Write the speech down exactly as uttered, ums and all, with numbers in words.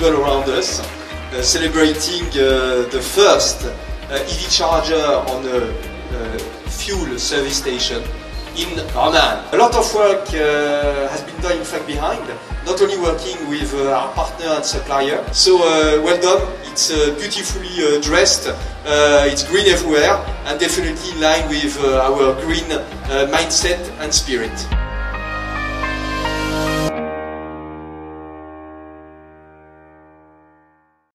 festival around us, uh, celebrating uh, the first uh, E V charger on a uh, fuel service station in Oman. A lot of work uh, has been done in fact behind, not only working with uh, our partner and supplier. So uh, well done, it's uh, beautifully uh, dressed, uh, it's green everywhere and definitely in line with uh, our green uh, mindset and spirit.